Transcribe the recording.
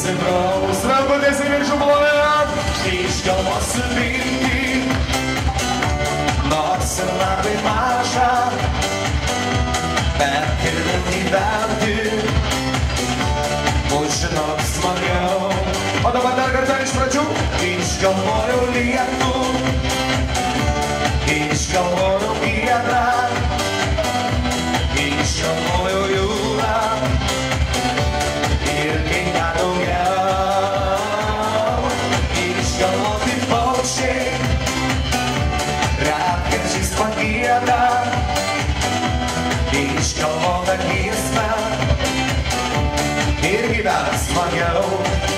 įsibraus, rankutės į viršų plojant, išgalvosiu viltį, nors ir labai maža, bet ir gyventi, bus žinok smagiau. O dabar dar kartą iš pradžių, išgalvojau lietų, išgalvojau giedrą, išgalvojau jūrą ir kai ką daugiau. Išgalvoti paukščiai, retkarčiais pagieda, išgalvota giesmė ir gyvens smagiau.